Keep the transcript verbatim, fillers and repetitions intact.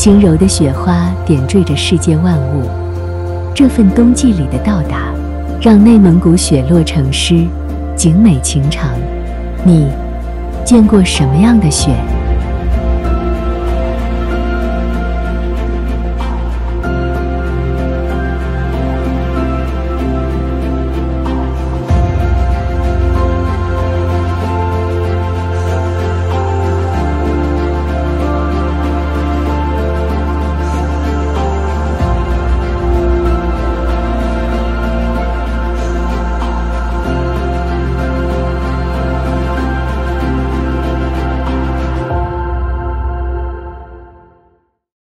轻柔的雪花点缀着世界万物。这份冬季里的到达，让内蒙古雪落成诗，景美情长。你见过什么样的雪？